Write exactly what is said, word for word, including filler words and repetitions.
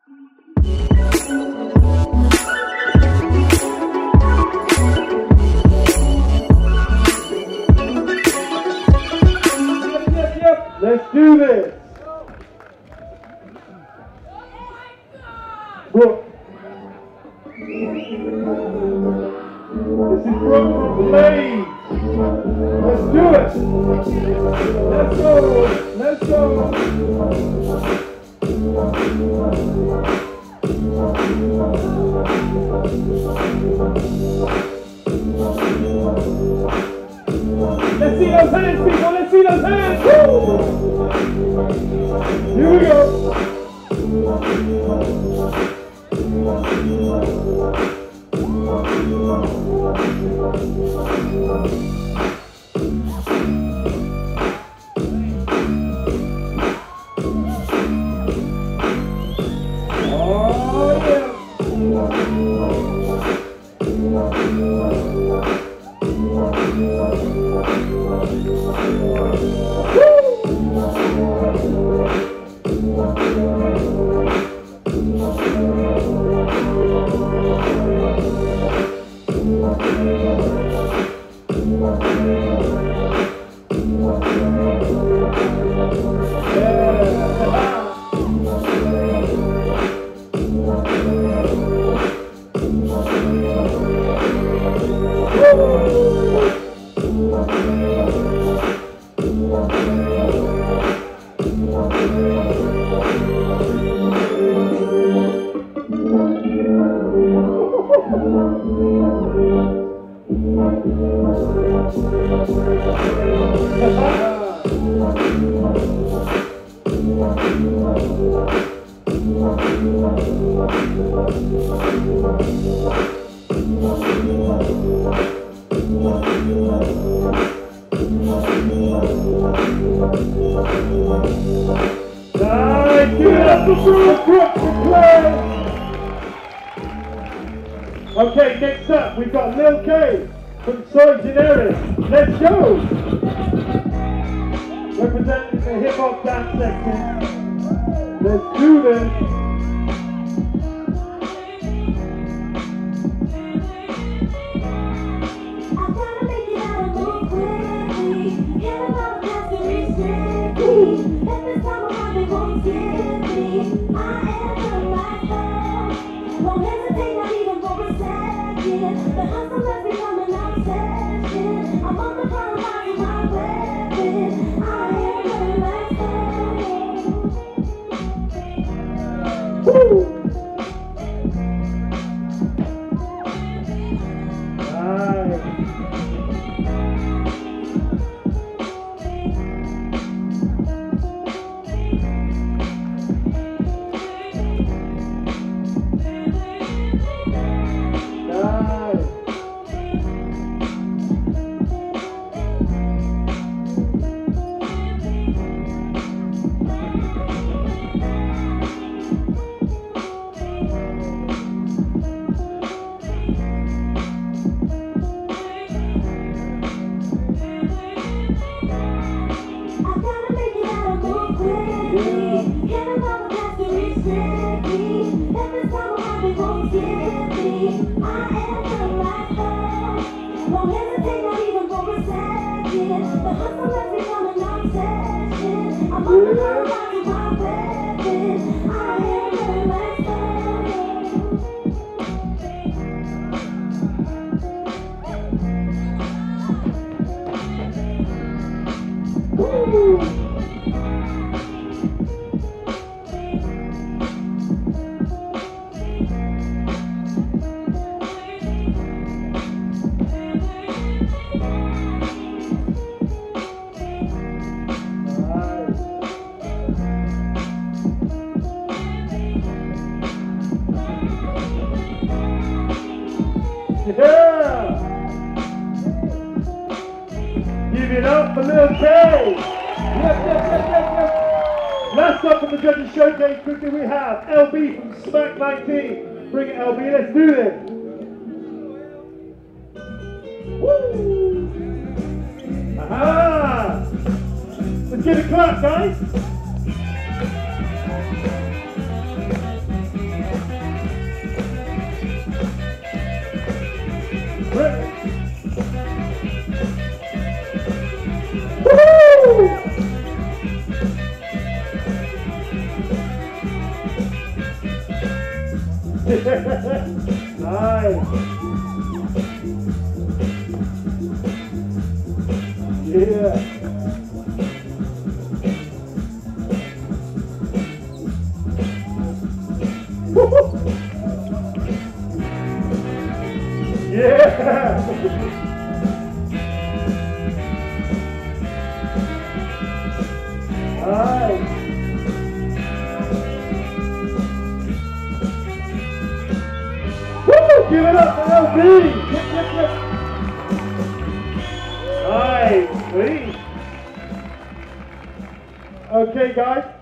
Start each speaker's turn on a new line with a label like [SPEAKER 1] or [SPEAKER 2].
[SPEAKER 1] Let's do this. Look. This is from Blaze. Let's do it. Let's go. Let's go. Let's see those hands, people. Let's see those hands. Woo! Here we go. Oh, yeah. Okay, next up we've got Lil K from Soy Generis. Let's go! Representing the hip hop dance section. Let's do this. Yeah! Give it up for Lil K! Yes, yes, yes, yes, yes! Last up in the judges showcase quickly we have L B from Smack nineteen. Bring it L B, let's do this! Woo! Aha! Let's get a clap, guys! Nice. Yeah. Yeah. Nice. Woo! Give it up for L B. Yep, yep, yep. Nice. Sweet. Okay, guys.